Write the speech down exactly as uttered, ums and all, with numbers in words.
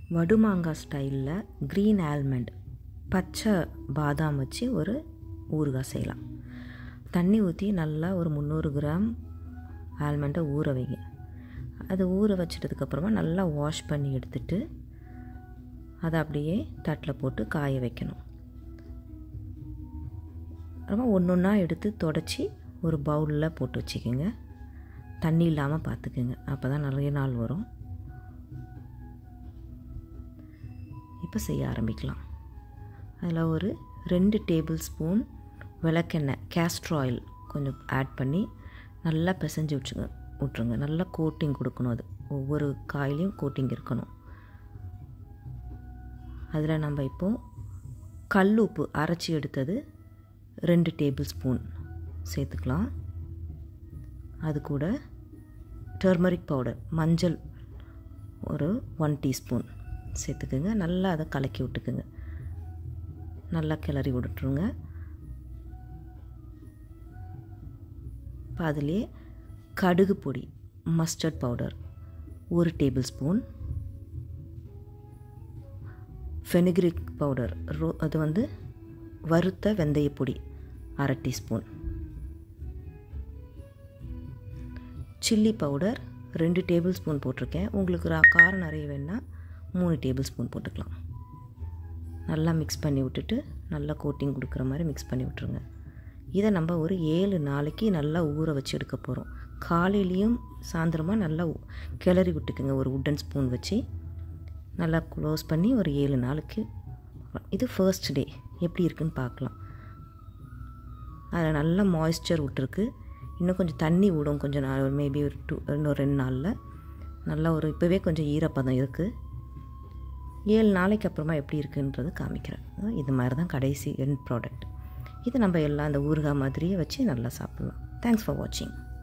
வடுமாங்காய் ஸ்டைலில் green almond பச்சை பாதாம் வச்சு ஒரு ஊறுகாய் செய்யலாம். தண்ணி ஊற்றி நல்லா ஒரு முந்நூறு கிராம் ஆல்மண்டை ஊற வைங்க. அது ஊற வச்சிட்டதுக்கப்புறமா நல்லா வாஷ் பண்ணி எடுத்துட்டு அதை அப்படியே தட்டில் போட்டு காய வைக்கணும். அப்புறமா ஒன்று ஒன்றா எடுத்து தொடச்சி ஒரு பவுலில் போட்டு வச்சுக்கோங்க. தண்ணி இல்லாமல் பார்த்துக்குங்க, அப்போ தான் நிறைய நாள் வரும். இப்போ செய்ய ஆரம்பிக்கலாம். அதில் ஒரு ரெண்டு டேபிள் ஸ்பூன் விளக்கெண்ணெய் கேஸ்டர் ஆயில் கொஞ்சம் ஆட் பண்ணி நல்லா பிசைஞ்சு விட்டுருங்க விட்ருங்க நல்லா கோட்டிங் கொடுக்கணும். அது ஒவ்வொரு காயிலையும் கோட்டிங் இருக்கணும். அதில் நம்ம இப்போது கல் உப்பு அரைச்சி எடுத்தது ரெண்டு டேபிள் ஸ்பூன் சேர்த்துக்கலாம். அது கூட டர்மரிக் பவுடர் மஞ்சள் ஒரு ஒன் டீஸ்பூன் சேர்த்துக்குங்க. நல்லா அதை கலக்கி விட்டுக்குங்க. நல்லா கிளறி விட்டுருங்க. இப்போ அதிலே கடுகு பொடி மஸ்டர்ட் பவுடர் ஒரு டேபிள் ஸ்பூன், ஃபெனிக்ரிக் பவுடர் ரோ அது வந்து வறுத்த வெந்தய பொடி அரை டீஸ்பூன், சில்லி பவுடர் ரெண்டு டேபிள் ஸ்பூன் போட்டிருக்கேன். உங்களுக்கு காரம் நிறைய வேணுன்னா மூணு டேபிள் ஸ்பூன் போட்டுக்கலாம். நல்லா மிக்ஸ் பண்ணி விட்டுட்டு நல்லா கோட்டிங் கொடுக்குற மாதிரி மிக்ஸ் பண்ணி விட்ருங்க. இதை நம்ம ஒரு ஏழு நாளைக்கு நல்லா ஊற வச்சு எடுக்க போகிறோம். காலையிலையும் சாயந்தரமாக நல்லா கிளறி விட்டுக்குங்க. ஒரு உட்டன் ஸ்பூன் வச்சு நல்லா க்ளோஸ் பண்ணி ஒரு ஏழு நாளைக்கு. இது ஃபர்ஸ்ட் டே எப்படி இருக்குன்னு பார்க்கலாம். அதில் நல்லா மாய்ஸ்சர் விட்டுருக்கு. இன்னும் கொஞ்சம் தண்ணி விடும் கொஞ்சம் நாள், மேபி ஒரு டூ இன்னும் ரெண்டு நாளில் நல்லா ஒரு இப்போவே கொஞ்சம் ஈரப்பதம் இருக்குது. ஏழு நாளைக்கு அப்புறமா எப்படி இருக்குன்றது காமிக்கிறேன். இது மாதிரி தான் கடைசி எண்ட் ப்ராடக்ட். இது நம்ம எல்லாம் அந்த ஊறுகாய் மாதிரியே வச்சு நல்லா சாப்பிட்லாம். தேங்க்ஸ் ஃபார் வாட்சிங்.